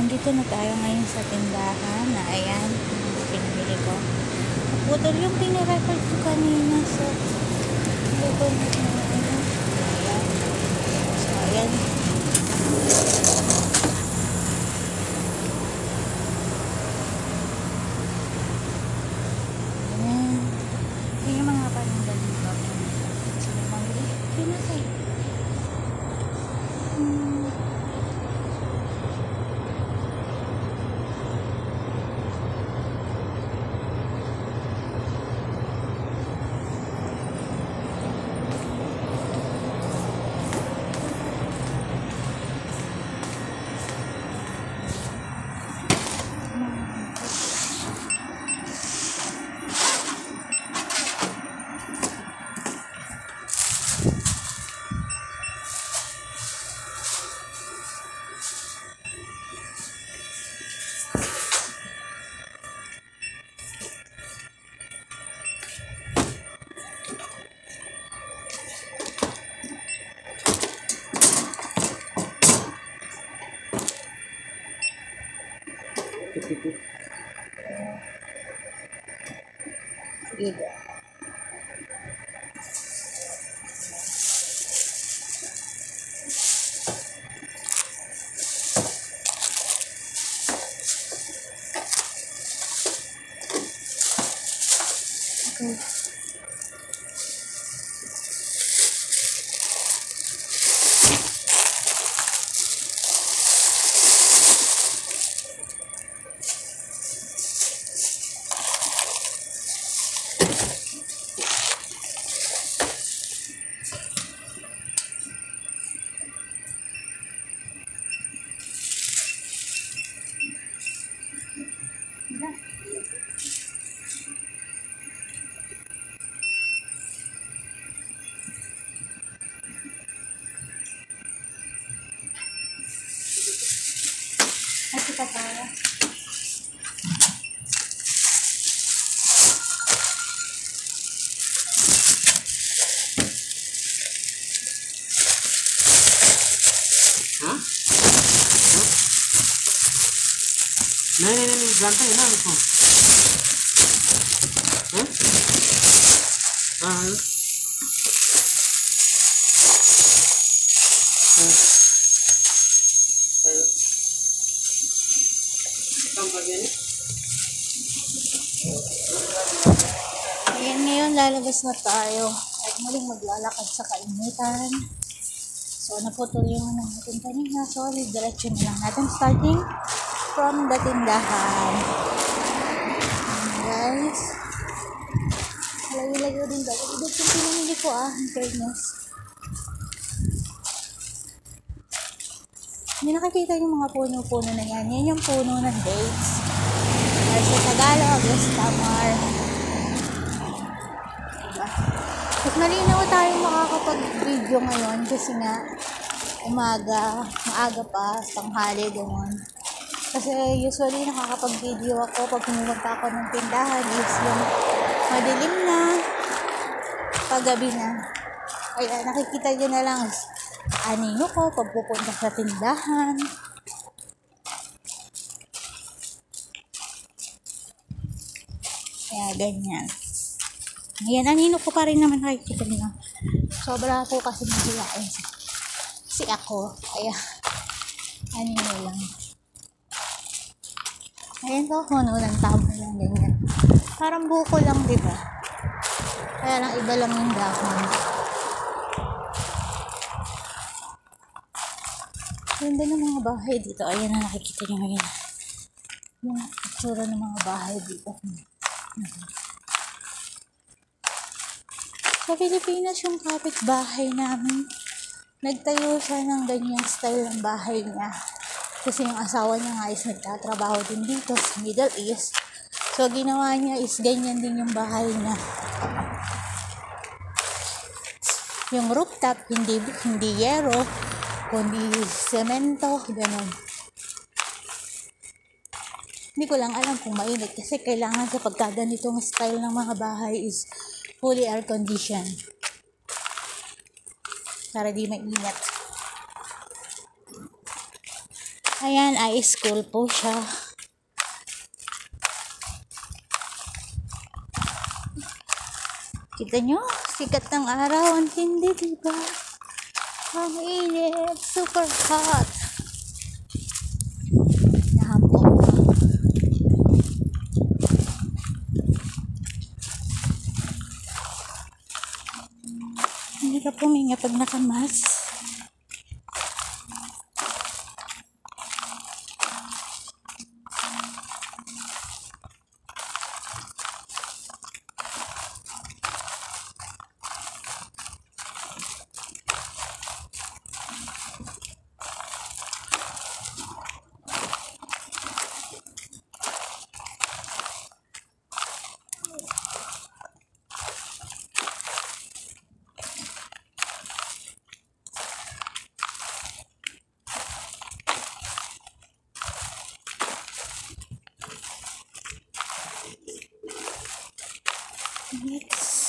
Nandito na tayo ngayon sa tindahan na ayan, pinamili ko. Putol yung pinirecord ko kanina sa likod na ayan. So ayan. Ayan. Ayan yung mga paninda dito. Sino mangili? Pinasay. Sige. Okay. Masih ketawa. Hah? नहीं जानते हैं ना उसको हाँ हाँ Ayan, ngayon lalabas na tayo at muling maglalakad sa kainitan. So naputol yung ano natin kanina. So diretso na lang natin starting from the tindahan. Ayan, guys. Layo-layo din ba? Ito yung pinamili ko in fairness. Hindi nakikita yung mga puno-puno na yan. Yan yung puno ng dates. Or sa Tagalog is tamar. Diba? At malinaw tayo makakapag-video ngayon kasi nga maaga pa, tanghali, gano'n. Kasi usually nakakapag-video ako pag pumunta ako ng tindahan is yung madilim na, paggabi na. Kaya nakikita nyo na lang anino ko pag pupunta sa tindahan. Kaya ganyan. Ayan, anino ko pa rin naman nakikita nyo. Sobra ako kasi mahilain si ako. Kaya, anino lang. Ayan ko, puno ng tabo lang ganyan. Parang buko lang, diba? Kaya lang iba lang yung dahon. Ganda ng mga bahay dito. Ayan na nakikita nyo ngayon. Yung itsura ng mga bahay dito. Sa Pilipinas, yung kapitbahay namin, nagtayo siya ng ganyang style ng bahay niya. Kasi yung asawa niya nga is nagtatrabaho din dito sa Middle East. So, ginawa niya is ganyan din yung bahay niya. Yung rooftop, hindi yero, kundi semento, ganun. Hindi ko lang alam kung mainit kasi kailangan sa pagkaganitong style ng mga bahay is fully air conditioned para di mainit. Ayan ay school po siya. Kita nyo, sikat ng araw, ang tindi, diba? Ang init, super hot. Yan po. Hindi ka puminga pag nakamas. Next.